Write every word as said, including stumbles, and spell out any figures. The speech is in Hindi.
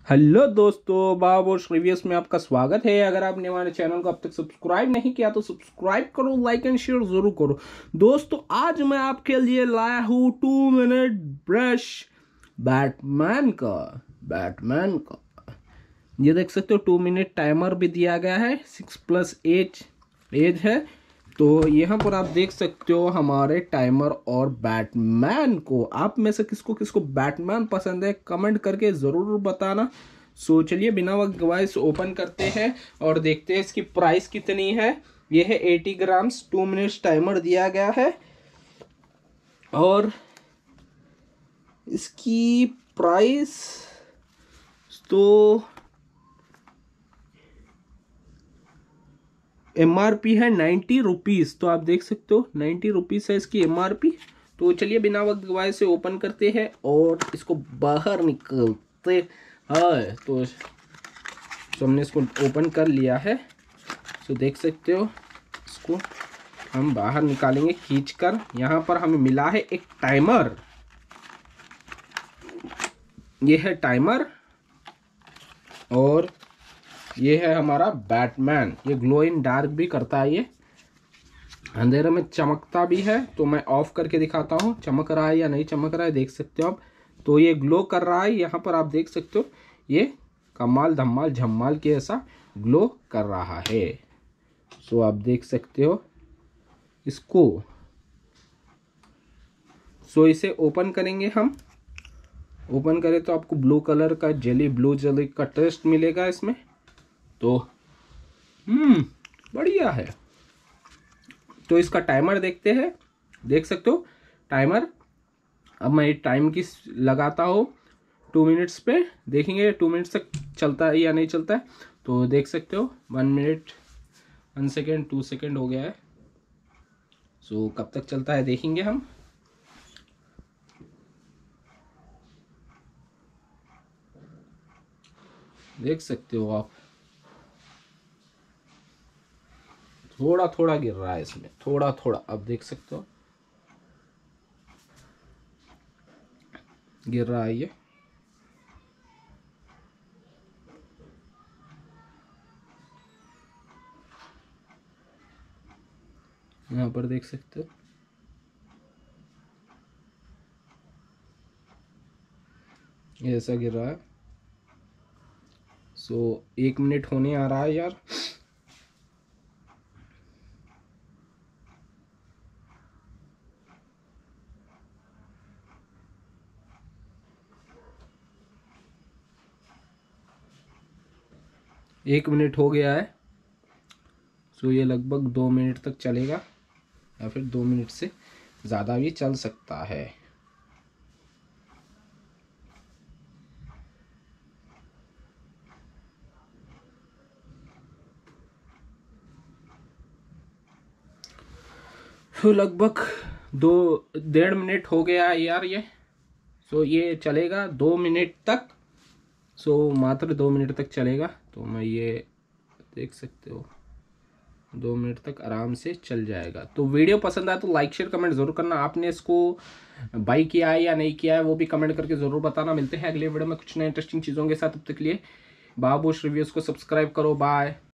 हेलो दोस्तों, बाबोश रिव्यूज में आपका स्वागत है। अगर आपने हमारे चैनल को अब तक सब्सक्राइब नहीं किया तो सब्सक्राइब करो, लाइक एंड शेयर जरूर करो। दोस्तों, आज मैं आपके लिए लाया हूँ टू मिनट ब्रश बैटमैन का बैटमैन का ये देख सकते हो, टू मिनट टाइमर भी दिया गया है। सिक्स प्लस एज एज है, तो यहाँ पर आप देख सकते हो हमारे टाइमर और बैटमैन को। आप में से किसको किसको बैटमैन पसंद है कमेंट करके ज़रूर बताना। सो चलिए बिना वक्त गवाए इसे ओपन करते हैं और देखते हैं इसकी प्राइस कितनी है। ये है eighty grams, two minutes timer दिया गया है और इसकी प्राइस तो एम आर पी है नाइन्टी रुपीज़। तो आप देख सकते हो नाइन्टी रुपीज़ है इसकी एम आर पी। तो चलिए बिना वक्त गवाए से ओपन करते हैं और इसको बाहर निकलते हैं। तो, तो हमने इसको ओपन कर लिया है। तो देख सकते हो इसको हम बाहर निकालेंगे खींचकर। यहाँ पर हमें मिला है एक टाइमर। ये है टाइमर और ये है हमारा बैटमैन। ये ग्लो इन डार्क भी करता है, ये अंधेरे में चमकता भी है। तो मैं ऑफ करके दिखाता हूँ चमक रहा है या नहीं चमक रहा है, देख सकते हो आप। तो ये ग्लो कर रहा है, यहाँ पर आप देख सकते हो ये कमाल धमाल झम्माल के ऐसा ग्लो कर रहा है। सो आप देख सकते हो इसको। सो इसे ओपन करेंगे हम। ओपन करें तो आपको ब्लू कलर का जेली ब्लू जेली का टेस्ट मिलेगा इसमें। तो हम्म बढ़िया है। तो इसका टाइमर देखते हैं। देख सकते हो टाइमर। अब मैं टाइम की लगाता हूँ टू मिनट्स पे, देखेंगे टू मिनट्स तक चलता है या नहीं चलता है। तो देख सकते हो one minute one second two second हो गया है। सो कब तक चलता है देखेंगे हम। देख सकते हो आप थोड़ा थोड़ा गिर रहा है इसमें, थोड़ा थोड़ा अब देख सकते हो गिर रहा है ये। यहाँ पर देख सकते हो ये ऐसा गिर रहा है। सो एक मिनट होने आ रहा है यार। एक मिनट हो गया है। सो ये लगभग दो मिनट तक चलेगा या फिर दो मिनट से ज़्यादा भी चल सकता है। तो लगभग दो डेढ़ मिनट हो गया है यार ये। सो ये चलेगा दो मिनट तक। सो मात्र दो मिनट तक चलेगा। तो मैं ये देख सकते हो दो मिनट तक आराम से चल जाएगा। तो वीडियो पसंद आया तो लाइक शेयर कमेंट जरूर करना। आपने इसको बाई किया है या नहीं किया है वो भी कमेंट करके जरूर बताना। मिलते हैं अगले वीडियो में कुछ नए इंटरेस्टिंग चीज़ों के साथ। तब तक के लिए बाबूश रिव्यूज़ को सब्सक्राइब करो। बाय।